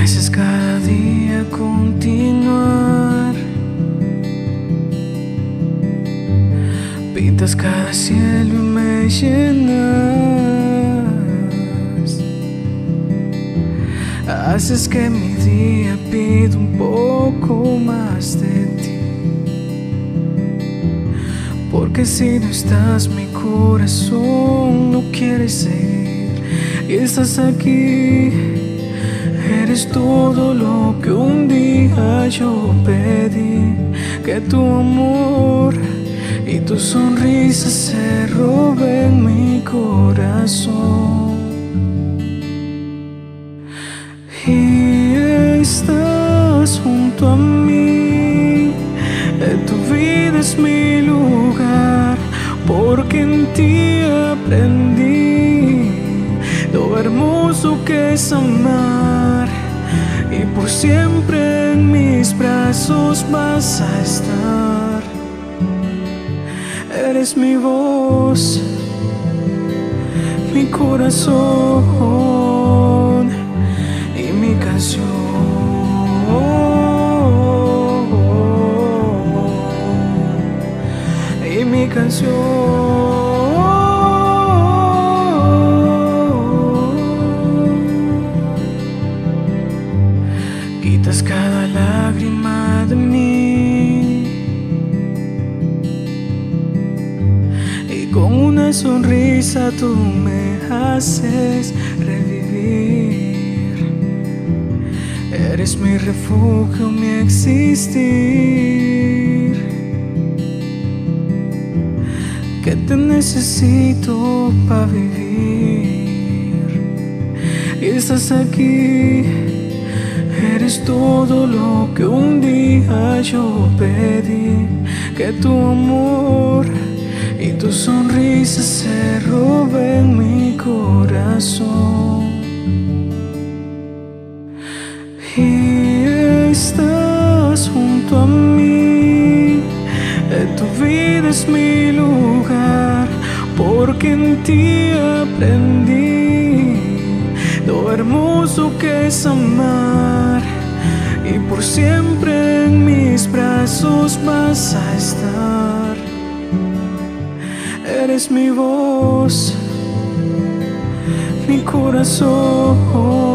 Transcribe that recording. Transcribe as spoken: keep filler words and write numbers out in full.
haces cada día continuar. Pintas cada cielo y me llenas. Haces que mi día pida un poco más de ti. Porque si no estás, mi corazón no quiere seguir. Y estás aquí. Eres todo lo que un día yo pedí. Que tu amor y tu sonrisa se roben mi corazón. Y estás junto a mí. Tu vida es mi lugar, porque en ti aprendí lo hermoso que es amar. Y por siempre en mis brazos vas a estar. Eres mi voz, mi corazón y mi canción. Y mi canción. Quitas cada lágrima de mí y con una sonrisa tú me haces revivir. Eres mi refugio, mi existir. Que te necesito para vivir. Y estás aquí. Eres todo lo que un día yo pedí. Que tu amor y tu sonrisa se roben mi corazón. Y estás junto a mí. Tu vida es mi lugar, porque en ti aprendí lo hermoso que es amar. Y por siempre en mis brazos vas a estar. Eres mi voz, mi corazón